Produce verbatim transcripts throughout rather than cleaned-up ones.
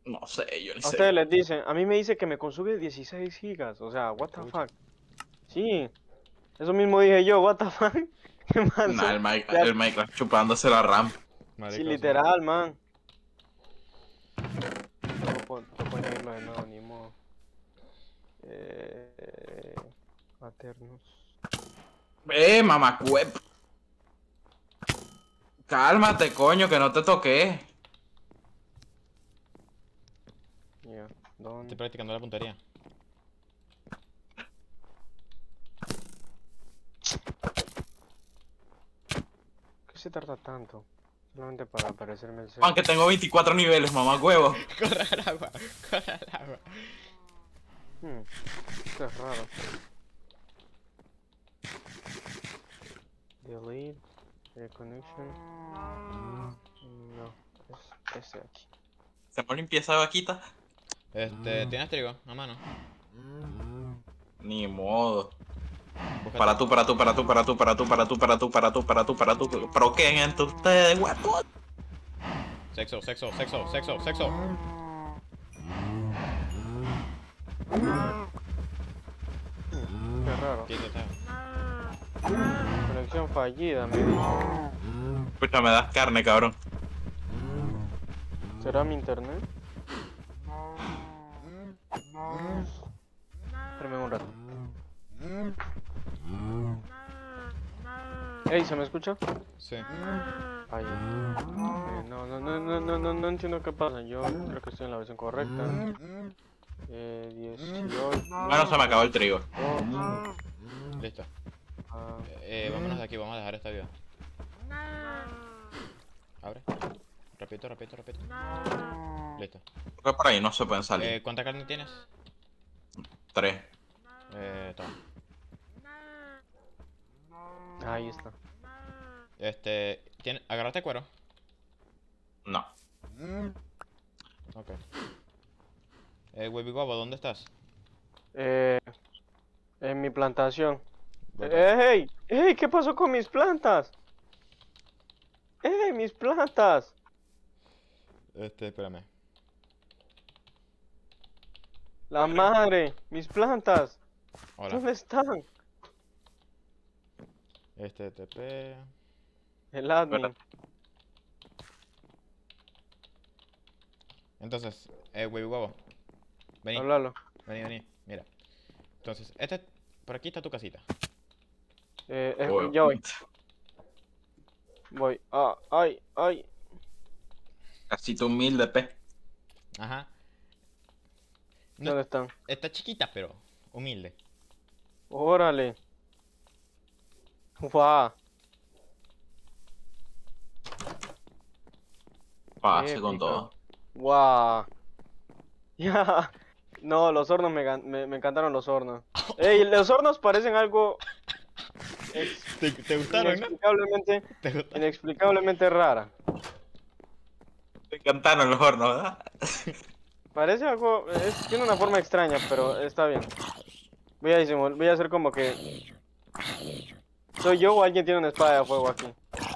No sé, yo ni A ustedes sé. les dicen, a mí me dice que me consume dieciséis gigas. O sea, what the Chucha. fuck. Sí, eso mismo dije yo, what the fuck. ¿Qué Nah, pasó? el, Mi- Ya, el Minecraft chupándose la RAM. sí, Marico, sí. literal, man. Tocó, tocó añadirlo de nuevo, ni modo. Eh, maternos. Eh, mamacuep. Cálmate, coño, que no te toqué. Ya, Estoy don. practicando la puntería. ¿Qué se tarda tanto? Solamente para aparecerme el cero. Aunque tengo veinticuatro niveles, mamacuevo. Corre al agua, corre al agua. Hmm, esto es raro. Delete. Reconnection. No, es este de aquí. Hacemos limpieza de vaquita. Este, ¿tienes trigo a mano? Ni modo. Búscate. Para tú, para tú, para tú, para tú, para tú, para tú, para tú, para tú, para tú, para tú. ¿Pero qué entre ustedes, huevón? Sexo, sexo, sexo, sexo, sexo. Hmm, qué raro. Quieto, está. Conexión fallida, me dice. Escucha, me das carne, cabrón. ¿Será mi internet? Espérame un rato. Ey, ¿se me escucha? Sí. Ay, eh, no, no, no, no, no, no, no entiendo qué pasa. Yo creo que estoy en la versión correcta. Eh, dieciocho. Bueno, se me acabó el trigo. dos, Listo. ah, Eh, vámonos de aquí, vamos a dejar esta vida. Abre. Repito, repito, repito. Listo. Porque por ahí no se pueden salir. Eh, ¿cuánta carne tienes? Tres. Eh, toma. ahí está. Este, ¿tiene... ¿agarraste cuero? No. Ok. Eh, Wavy Guavo, ¿dónde estás? Eh, en mi plantación. Voy pa- Eh, ¡Ey! ¡Ey! ¿Qué pasó con mis plantas? ¡Ey! ¡Mis plantas! Este, espérame. ¡La madre! ¡Mis plantas! Hola. ¿Dónde están? Este, T P. El admin. Espérate. Entonces, eh, Wavy Guavo. Vení, Háblalo. vení, vení. Mira. Entonces, este, por aquí está tu casita. Eh, eh, Huevo. ya voy. Voy. Ah, ay, ay. Casito humilde, pe. Ajá. No, ¿Dónde están? está chiquita, pero humilde. Órale. Guau. Pase con Épica. todo. Guau. Ya. No, los hornos me, gan- me, me encantaron los hornos. Ey, los hornos parecen algo ex- ¿Te, te gustaron, no? inexplicablemente, ¿Te gustaron? inexplicablemente rara. Te encantaron los hornos, ¿verdad? Parece algo, es- tiene una forma extraña, pero está bien. Voy a, disimul- voy a hacer como que soy yo o alguien tiene una espada de fuego aquí.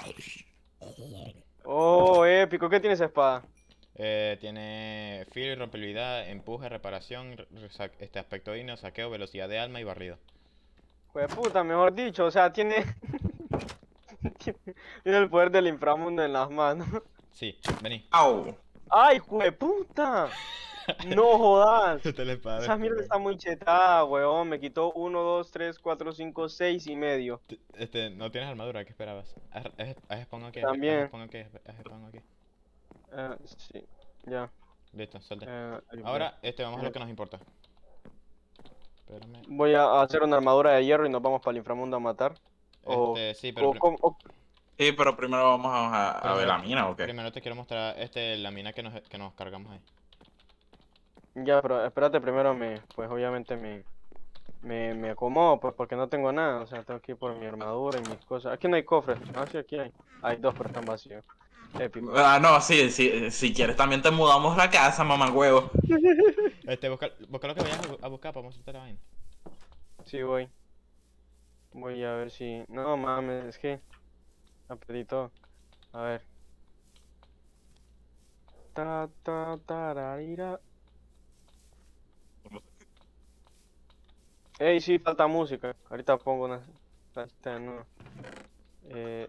Oh, épico. ¿Qué tiene esa espada? Eh, tiene filo y rompibilidad, empuje, reparación, re- sa- este aspecto digno, saqueo, velocidad de alma y barrido. Pues puta, mejor dicho, o sea, tiene tiene el poder del inframundo en las manos. Sí, vení. Au. ¡Ay, jueputa! No jodas. Esta es la espada de Esa este, mierda weón. está muy chetada, weón. Me quitó uno, dos, tres, cuatro, cinco, seis y medio. T- Este, no tienes armadura, ¿qué esperabas? Haz, haz, haz spawn aquí, También. haz spawn aquí, haz spawn aquí. Eh, sí, ya. Listo, salte. Eh, ahí voy. Ahora, este, vamos a lo Eh, que nos importa. Espérame. Voy a hacer una armadura de hierro y nos vamos para el inframundo a matar. O, Este, sí, pero o, prim- com- o- Sí, pero primero vamos a, a ver primero, la mina, ¿o qué? primero te quiero mostrar este, la mina que nos, que nos cargamos ahí. ya, pero espérate, primero me, pues obviamente me, me, me acomodo, pues porque no tengo nada. O sea, tengo que ir por mi armadura y mis cosas. Aquí no hay cofres. Ah, sí, aquí hay. Hay dos, pero están vacíos. Épico. Ah, no, sí, sí, si quieres también te mudamos la casa, mamá huevo. Este, busca, busca lo que vayas a, bu- a buscar para mostrarte la vaina. Sí, voy. Voy a ver si... No mames, es que... Apretito. A ver. ta, ta, tararira. Ey, sí, falta música. Ahorita pongo una. Esta no. Eh,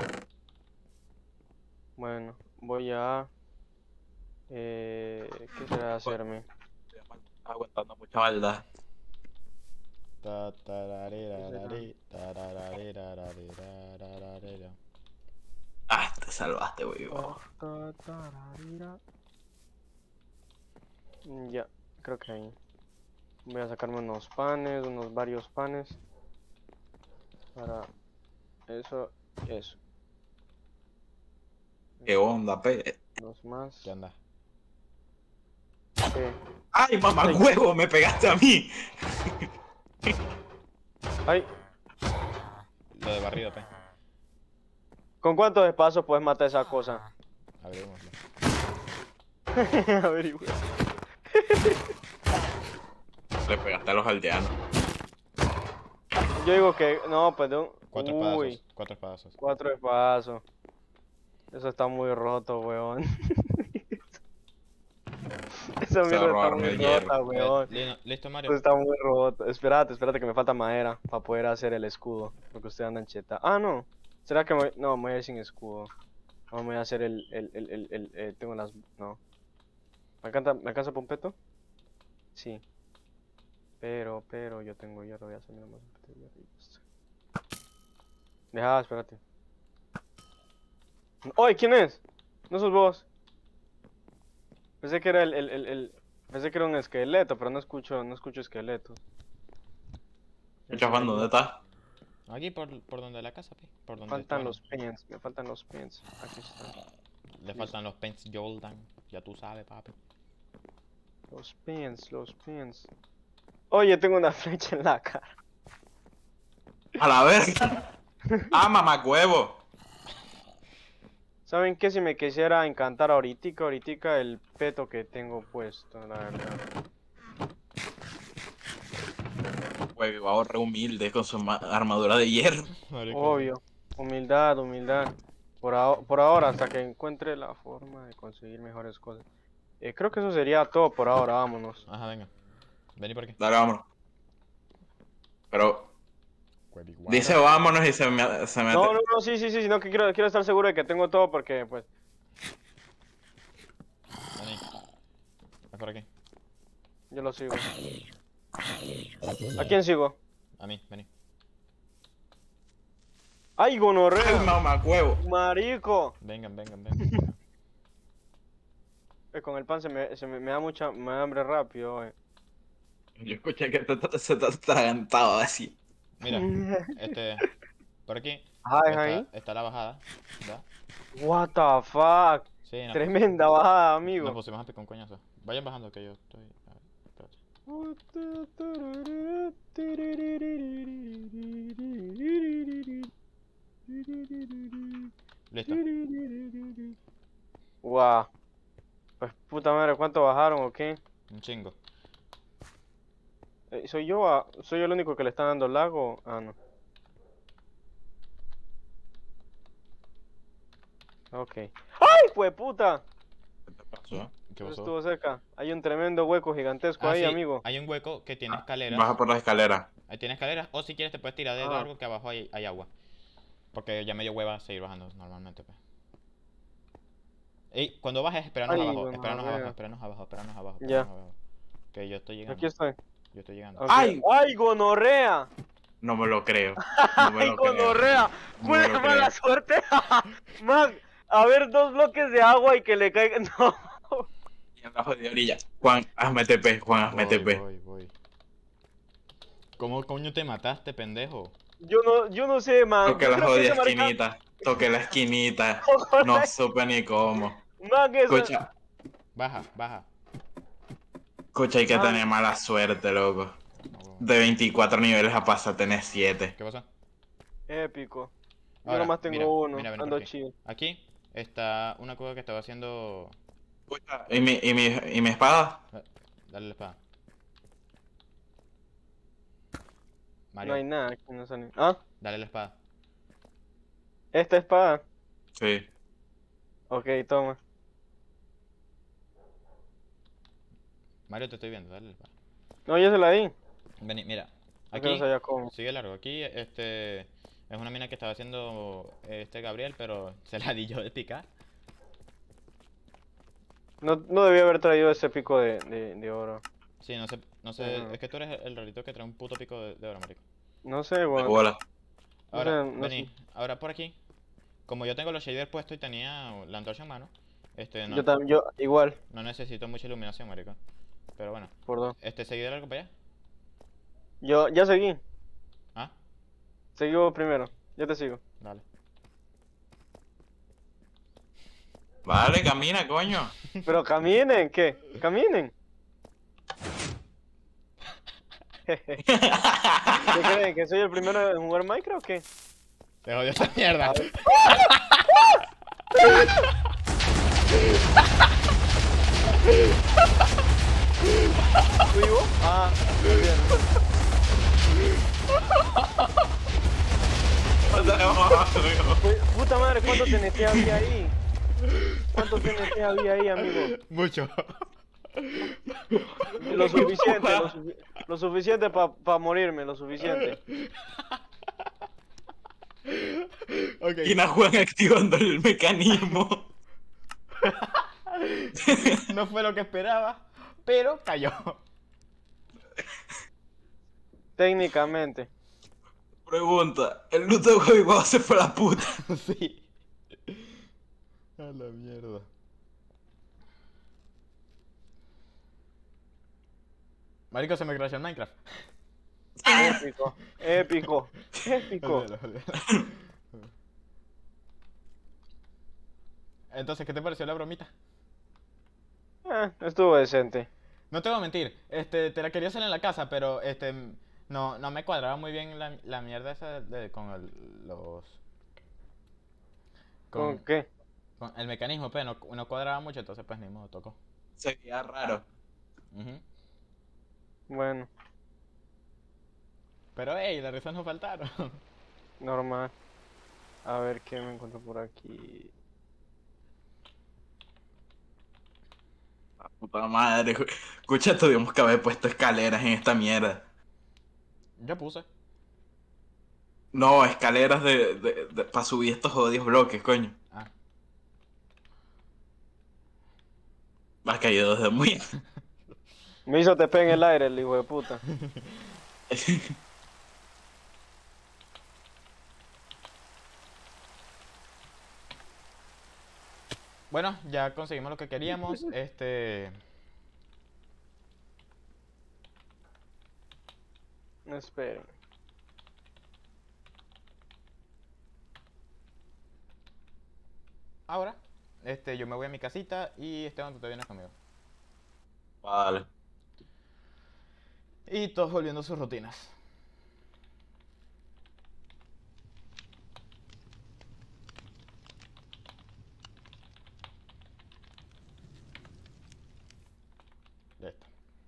bueno, voy a. Eh, ¿qué será hacerme? Estoy aguantando mucha maldad. Ta, tararararari, tarararararararararara. Ah, te salvaste, weón. Ta, ta, tararira. Mm, Ya, creo que ahí. Voy a sacarme unos panes, unos varios panes. Para eso y eso. ¿Qué onda, pe? Dos más. ¿Qué onda? ¿Qué? ¡Ay, mamá Ay. huevo! ¡Me pegaste a mí! Ay, Lo de barrido, pe. ¿con cuántos espacios puedes matar esa cosa? Abrimoslo. Averigüe. Le pegaste a los aldeanos. Yo digo que. No, pues de un. Cuatro Uy, espadazos. Cuatro espadazos. cuatro espacios. Eso está muy roto, weón. Esa Se mierda está robaron muy el hierro. rota, weón. Eh, li- ¿Listo, Mario? Eso está muy roto. Espérate, espérate que me falta madera para poder hacer el escudo. Porque ustedes andan cheta. Ah, no. ¿Será que me... No, me voy a ir sin escudo. No, me voy a hacer el... el, el, el, el- eh, tengo las... No. ¿Me alcanza, ¿me alcanza Pompeto? Sí. Pero, pero, yo tengo hierro. Voy a hacer más de hierro y listo. Deja, espérate. ¡Oye! ¿Quién es? No sos vos. Pensé que era el, el, el, el- Pensé que era un esqueleto, pero no escucho, no escucho esqueletos. Escucha, Juan, ¿dónde estás? Aquí por, por donde la casa, pe. Por donde Faltan estaban. los pens, me faltan los pens. Aquí están. Le faltan los pens Jordan. Ya tú sabes, papi. Los pens, los pens. Oye, tengo una flecha en la cara. ¡A la verga! ¡Ah, mamá huevo! ¿Saben qué? Si me quisiera encantar ahorita, ahorita el peto que tengo puesto, la verdad. Huevo, ahorre humilde con su ma- armadura de hierro. Marico. Obvio. Humildad, humildad. Por, aho- por ahora, hasta que encuentre la forma de conseguir mejores cosas. Eh, creo que eso sería todo por ahora, vámonos. Ajá, venga. Vení por aquí. Dale, vámonos. Pero Cueviguana. dice vámonos y se, me, se mete. No, no, no, sí, sí, sí, sino que quiero, quiero estar seguro de que tengo todo porque, pues, Vení. Ven por aquí. yo lo sigo. ¿A quién sigo? A mí, vení. ¡Ay, ¡Ay, gonorrea! mamá huevo! ¡Marico! Vengan, vengan, vengan. Eh, con el pan se me, se me, me da mucha me da hambre rápido, eh. Yo escuché que te, te- se te ha atragantado así. Mira, este. Por aquí. Ajá, es Está, ahí. está la bajada. ¿Ya? What the fuck. Sí, no. Tremenda bajada, Nos amigo. pusimos a picar un coñazo. Vayan bajando que yo estoy. A ver, espérate. Listo. Wow. Pues puta madre, ¿cuánto bajaron o qué? Un chingo. Eh, ¿Soy yo a- soy yo el único que le está dando lago? Ah, no. Ok. ¡Ay, pues puta! ¿Qué te pasó? ¿Qué Eso pasó? estuvo cerca. Hay un tremendo hueco gigantesco Ah, ahí, sí, amigo. hay un hueco que tiene escaleras. Baja por la escalera. Ahí tiene escaleras. O si quieres te puedes tirar de Ah. largo que abajo hay, hay agua. Porque ya medio hueva seguir bajando normalmente, pues. Ey, cuando bajes, esperanos Ay, abajo, bueno, esperanos a ver. abajo, esperanos abajo, esperanos abajo, Ya. esperanos abajo. Que yo estoy llegando. Aquí estoy. Yo estoy llegando. Ok. ¡Ay! ¡Ay, gonorrea! No me lo creo. No me ¡Ay, lo creo. gonorrea! No ¡Fue me de lo mala creo. suerte! Man, a ver, dos bloques de agua y que le caiga. No. Y en la jodida orilla. Juan, hazme T P, Juan, hazme Voy, T P. voy, voy. ¿Cómo coño te mataste, pendejo? Yo no, yo no sé, man. Toqué Yo la creo que jodida ese marica- esquinita. Toqué la esquinita. Ojalá- No supe ni cómo. Man, eso- Escucha, Baja, baja. escucha, hay que Ah. tener mala suerte, loco. No, huevón. De veinticuatro niveles a pasar a tener siete. ¿Qué pasó? Épico. Yo Ahora, nomás tengo mira, uno. mira, ven por Ando aquí. chill. Aquí está una cueva que estaba haciendo. Escucha, ¿y mi, y mi, y mi espada? Dale la espada. No Mario, hay nada aquí, no sale. ¿Ah? dale la espada. ¿Esta espada? Sí. Ok, toma. Mario, te estoy viendo, dale. Va. No, ya se la di. Vení, mira. Es que no Aquí, sabía cómo. sigue largo. Aquí, este, es una mina que estaba haciendo este Gabriel, pero se la di yo de picar. No, no debía haber traído ese pico de, de, de oro. Sí, no sé, no sé, Ajá. es que tú eres el rarito que trae un puto pico de, de oro, marico. No sé, De weón. bola. Ahora, sé, no vení, sé. ahora por aquí. Como yo tengo los shaders puestos y tenía la antorcha en mano, este, no, Yo también, yo igual, no necesito mucha iluminación, marico. Pero bueno, por dos. este, ¿seguí de largo para allá? Yo ya seguí. Ah, Seguí vos primero. Yo te sigo. dale. Vale, camina, coño. Pero caminen, ¿qué? Caminen. ¿Qué creen? ¿Que soy el primero en jugar Minecraft o qué? Te odio esta mierda. ¿Vivo? Ah, muy bien. Uy, puta madre, ¿cuánto T N T había ahí? ¿Cuánto T N T había ahí, amigo? Mucho. Lo suficiente, lo, sufi- lo suficiente para pa morirme, lo suficiente. Ok. Y na Juan activando el mecanismo. No fue lo que esperaba, pero cayó. Técnicamente. Pregunta, el loot de huevo se fue a la puta. Sí. A la mierda. Marico, se me crashó en Minecraft. Épico, épico, épico. Olvídalo, olvídalo. Entonces, ¿qué te pareció la bromita? Eh, estuvo decente. No te voy a mentir, este, te la quería hacer en la casa, pero este, no, no me cuadraba muy bien la, la mierda esa de, de- con el, los... ¿Con qué? con el mecanismo, pues, no, no cuadraba mucho, entonces pues ni modo, tocó. Se veía raro. Ujú. Bueno, Pero, hey, las risas no faltaron. normal. A ver qué me encuentro por aquí. Puta madre. Escucha, tuvimos que haber puesto escaleras en esta mierda. Yo puse. No, escaleras de, de, de para subir estos jodidos bloques, coño. Ah. Me has caído desde muy... Me hizo T P en el aire el hijo de puta. Bueno, ya conseguimos lo que queríamos. Este. Esperen. Ahora, este, yo me voy a mi casita y Esteban, tú te vienes conmigo. Vale. Y todos volviendo a sus rutinas. Ya está.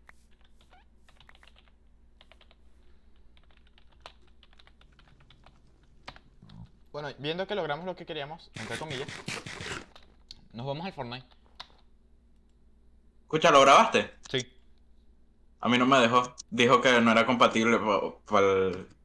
Bueno, viendo que logramos lo que queríamos, entre comillas, nos vamos al Fortnite. Escucha, ¿lo grabaste? Sí. A mí no me dejó. Dijo que no era compatible para el